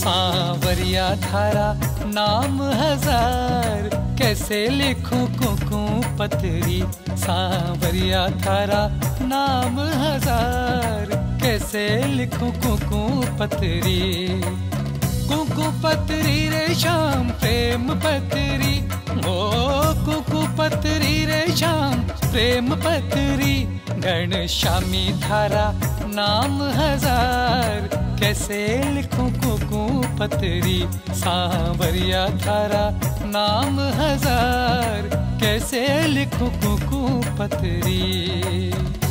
सांवरिया थारा नाम हजार, कैसे लिखूं कुकू पतरी। सांवरिया थारा नाम हजार, कैसे लिखूं कुकू पतरी। कुकू पतरी रे श्याम प्रेम पतरी, ओ कुकू पतरी रे श्याम प्रेम पतरी। घनश्यामी थारा नाम हजार, कैसे लिखूं कुकू पतरी। सांवरिया थारा नाम हजार, कैसे लिखूं कुकू पतरी।